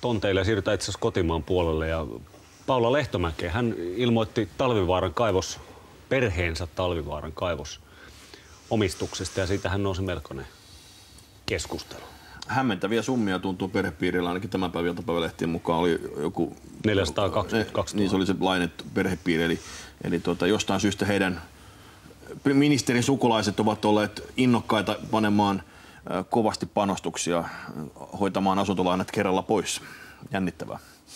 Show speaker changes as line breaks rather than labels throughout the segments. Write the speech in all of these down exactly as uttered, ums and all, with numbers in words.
tonteille ja siirrytään itse asiassa kotimaan puolelle. Ja Paula Lehtomäki, hän ilmoitti Talvivaaran kaivos, perheensä Talvivaaran kaivos omistuksesta ja siitä hän nousi melkoinen keskustelu.
Hämmentäviä summia tuntuu perhepiirillä, ainakin tämän päivän iltapäivälehtien mukaan oli joku
neljäsataakaksikymmentäkaksi
niin se oli se lainettu perhepiiri, eli, eli tuota, jostain syystä heidän ministerin sukulaiset ovat olleet innokkaita panemaan äh, kovasti panostuksia, hoitamaan asuntolainat kerralla pois. Jännittävää.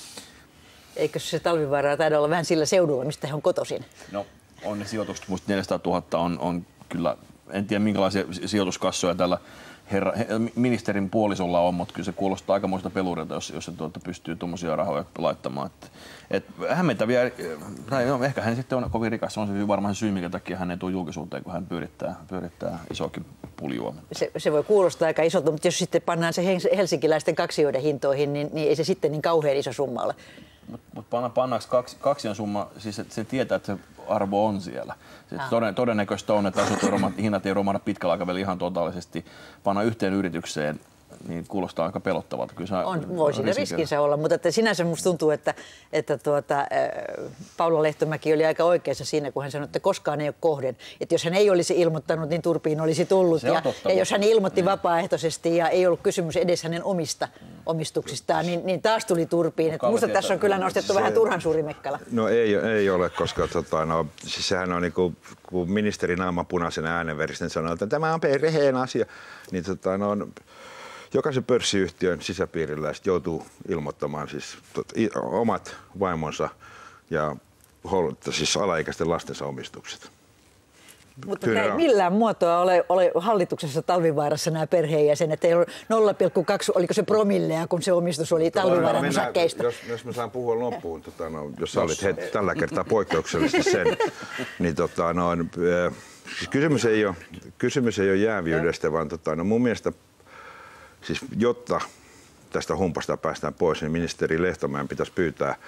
Eikö se Talvivaara taida olla vähän sillä seudulla, mistä he on kotoisin?
No on ne sijoitukset, musta neljäsataatuhatta on, on kyllä, en tiedä minkälaisia sijoituskassoja tällä herra, he, ministerin puolisolla on, mutta kyllä se kuulostaa aikamoista pelurilta, jos, jos se tuota, pystyy tuommoisia rahoja laittamaan. Et, et, hämmentäviä, tai no, ehkä hän sitten on kovin rikas, se on se varmaan se syy, minkä takia hän ei tule julkisuuteen, kun hän pyörittää, pyörittää isoakin puljua. Se,
se voi kuulostaa aika isolta, mutta jos sitten pannaan se helsinkiläisten kaksioiden hintoihin, niin, niin ei se sitten niin kauhean iso summa ole.
Mutta mut panna, pannaanko kaksi, kaksion summa, siis se tietää, että se arvo on siellä. Toden, todennäköistä on, että asuntohinnat ei romahda pitkällä aikavälillä ihan totaalisesti. Panna yhteen yritykseen, niin kuulostaa aika pelottavalta. Kyllä se
on, voi siinä riskinsä olla, mutta että sinänsä musta tuntuu, että, että tuota, äh, Paula Lehtomäki oli aika oikeassa siinä, kun hän sanoi, että koskaan ei ole kohden. Että jos hän ei olisi ilmoittanut, niin turpiin olisi tullut. Ja, ja jos hän ilmoitti niin vapaaehtoisesti ja ei ollut kysymys edes hänen omista omistuksistaan, niin, niin taas tuli turpiin. Että musta tässä on kyllä nostettu se, vähän turhan suuri mekkala.
No ei, ei ole, koska tota, no, siis sehän on niin kuin, kun ministeri naama punaisena äänenveristen sanoo, että tämä on perheen asia, niin tota, no, jokaisen pörssiyhtiön sisäpiirillä joutuu ilmoittamaan siis tot, i, omat vaimonsa ja siis alaikäisten lastensa omistukset.
Mutta ei millään muotoa ole, ole hallituksessa Talvivaarassa nämä perheenjäsenet. Ei ole nolla pilkku kaksi, oliko se promillea, kun se omistus oli Talvivaaran no, osakkeista.
Jos, jos mä saan puhua loppuun, tota, no, jos sä olit heti tällä kertaa poikkeuksellisesti sen, niin tota, no, äh, siis kysymys, ei ole, kysymys ei ole jäävyydestä, vaan tota, no, mun mielestä siis jotta tästä humpasta päästään pois, niin ministeri Lehtomäen pitäisi pyytää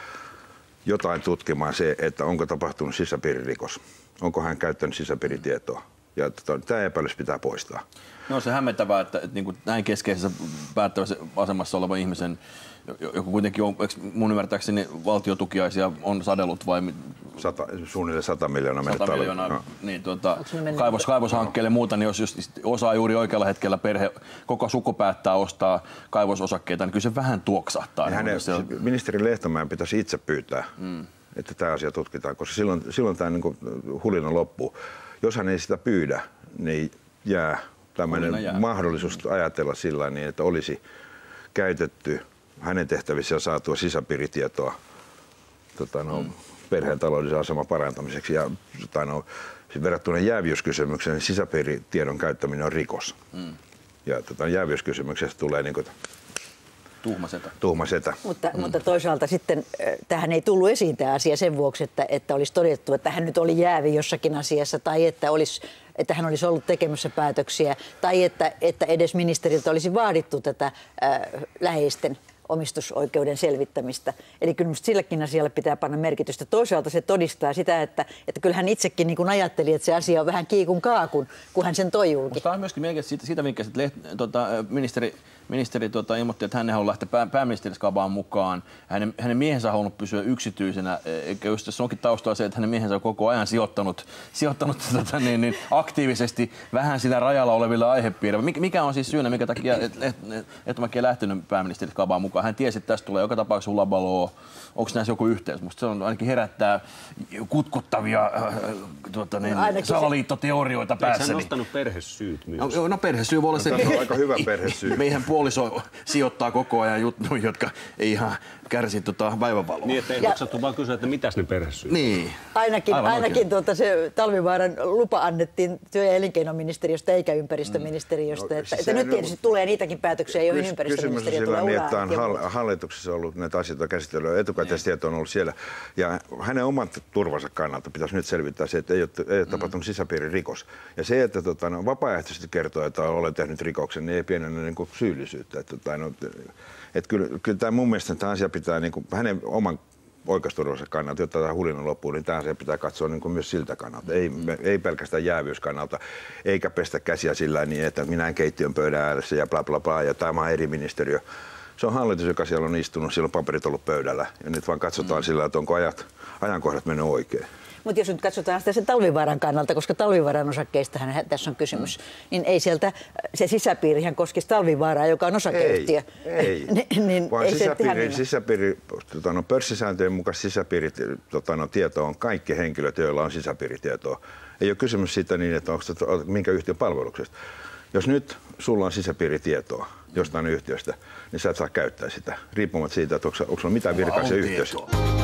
jotain tutkimaan se, että onko tapahtunut sisäpiiririkos. Onko hän käyttänyt sisäpiiritietoa? Ja tota, tämä epäilys pitää poistaa.
No se hämmentävää, että, että niin kuin näin keskeisessä päättävässä asemassa oleva ihmisen, joku kuitenkin on, mun ymmärtääkseni valtiotukiaisia on sadellut vai
Sata, suunnilleen sata miljoonaa
sata miljoonaa, no. niin, tuota, kaivos, kaivoshankkeelle ja muuta, niin jos, jos osaa juuri oikealla hetkellä perhe, koko suku päättää ostaa kaivososakkeita, niin kyllä se vähän tuoksahtaa.
Hänen, se, ministeri Lehtomäen pitäisi itse pyytää, mm. että tämä asia tutkitaan, koska silloin, silloin tämä niin kuin hulina loppuu. Jos hän ei sitä pyydä, niin jää tämmöinen mahdollisuus ajatella sillä niin, että olisi käytetty hänen tehtävissä saatua sisäpiiritietoa tota, no, mm. perheen taloudellisen aseman parantamiseksi. Ja tota, no, verrattuna jääviyskysymykseen, niin sisäpiiritiedon käyttäminen on rikos. Mm. Ja tota, jääviyskysymyksestä tulee niin kuin,
tuhmasetä.
tuhmasetä.
Mutta, mm. mutta toisaalta sitten tähän ei tullut esiin tämä asia sen vuoksi, että, että olisi todettu, että hän nyt oli jäävi jossakin asiassa tai että, olisi, että hän olisi ollut tekemässä päätöksiä tai että, että edes ministeriltä olisi vaadittu tätä äh, läheisten omistusoikeuden selvittämistä. Eli kyllä minusta silläkin asialle pitää panna merkitystä. Toisaalta se todistaa sitä, että, että kyllä hän itsekin niin kuin ajatteli, että se asia on vähän kiikun kaakun, kun hän sen toi julki.
Tämä on myöskin merkitys siitä, siitä vinkkeestä, että leht, tota, ministeri, ministeri tota, ilmoitti, että hän haluaa lähteä pää, pääministeriskabaan mukaan. Hänen, hänen miehensä on halunnut pysyä yksityisenä. Eikä just tässä onkin taustalla se, että hänen miehensä on koko ajan sijoittanut, sijoittanut tota, niin, niin, aktiivisesti vähän sitä rajalla oleville aihepiirille. Mik, mikä on siis syynä, minkä takia Lehtomäki ei lähtenyt pääministeriskabaan mukaan? Hän tiesi, että tästä tulee joka tapauksessa hullabaloo. Onko näissä joku yhteys? Musta se on ainakin herättää kutkuttavia äh, tuota, niin, salaliittoteorioita päässäni.
Eikö hän nostanut perhesyyt myös?
No, no perhesyy voi olla se.
No, tässä on aika hyvä perhesyy.
Meidän puoliso sijoittaa koko ajan juttuja, jotka ei ihan kärsi tota päivänvaloa.
Niin, ettei maksattu vaan kysyä, että mitäs ne perhesyyt?
Niin.
Ainakin, ainakin tuota, se Talvivaaran lupa annettiin työ- ja elinkeinoministeriöstä eikä ympäristöministeriöstä. Mm. Että, että nyt tietysti on, tulee niitäkin päätöksiä, joihin kys, ympäristöministeriö tulee
niin, että on hall- hallituksessa ollut näitä asioita käsittelyä, etukäteistieto on ollut siellä. Ja hänen oman turvansa kannalta pitäisi nyt selvittää se, että ei ole, ei ole tapahtunut mm. sisäpiiririkos. Ja se, että tota, no, vapaaehtoisesti kertoo, että olen tehnyt rikoksen, niin ei pienennä niin kuin syyllisyyttä. Että, tota, no, että kyllä, kyllä tämä mun mielestä tämä asia pitää niin kuin, hänen oman oikeusturvansa kannalta, jotta tämä hulina loppuu, niin tämä asia pitää katsoa niin kuin myös siltä kannalta. Ei, ei pelkästään jäävyyskannalta, eikä pestä käsiä sillä niin, että minä en keittiön pöydän ääressä ja bla bla bla, ja tämä on eri ministeriö. Se on hallitus, joka siellä on istunut, siellä on paperit ollut pöydällä ja nyt vaan katsotaan mm. sillä, että onko ajat, ajankohdat mennyt oikein.
Mutta jos nyt katsotaan sitä sen Talvivaaran kannalta, koska Talvivaaran osakkeistahan tässä on kysymys, mm. niin ei sieltä se sisäpiirihän koskisi Talvivaaraa, joka on osakeyhtiö.
Ei, ei.
niin,
vaan
ei
sisäpiiri, sisäpiiri tota, no, pörssisääntöjen mukaan sisäpiiri, tota, no, tieto on kaikki henkilöt, joilla on sisäpiiritietoa. Ei ole kysymys siitä niin, että onko se, minkä yhtiön palveluksesta. Jos nyt sulla on sisäpiiritietoa jostain yhtiöstä, niin sä et saa käyttää sitä, riippumatta siitä, että onko, onko sulla mitään virkaisia yhtiössä.